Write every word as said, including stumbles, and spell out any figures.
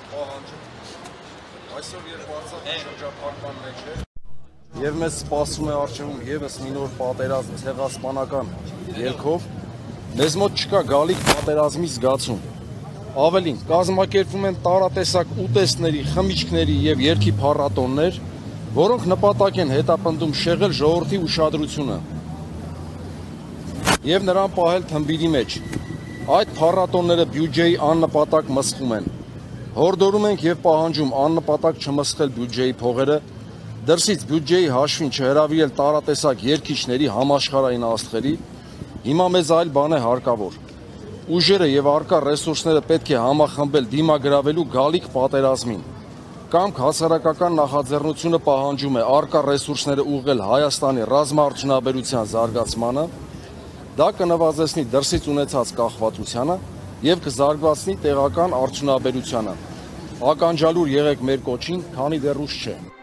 պահանջում։ Այսօր երբ Արցախի շրջափակման մեջ է, եւ մեզ սպասում է առջևում եւս մի նոր պատերազմ ցեղասպանական ելքով, մեզ մոտ չկա գալիք պատերազմի զգացում։ Ավելին, կազմակերպվում են տարատեսակ ուտեստների, խմիչքների եւ երգի փառատոններ, որոնք նպատակ են հետապնդում շեղել ժողովրդի ուշադրությունը եւ նրան պահել թմբիրի մեջ։ Այդ փառատոնները բյուջեի աննպատակ մսխում են։ Հորդորում ենք եւ պահանջում աննպատակ չմսխել բյուջեի փողերը, դրսից բյուջեի հաշվին չհրավիրել տարատեսակ երգիչների համաշխարհային աստղերի, հիմա մեզ այլ բան է հարկավոր։ Ուժերը եւ արկա ռեսուրսները պետք է համախմբել դիմագրավելու գալիք պատերազմին։ Կամք հասարակական նախաձեռնությունը պահանջում է արկա ռեսուրսները ուղղել Հայաստանի ռազմաարդյունաբերության զարգացմանը, դա կնվազեցնի դրսից ունեցած կախվածությունը եւ կզարգացնի տեղական արդյունաբերությանը։ Ականջալուր եղեք մեր կոչին, քանի դեռ ուշ չէ։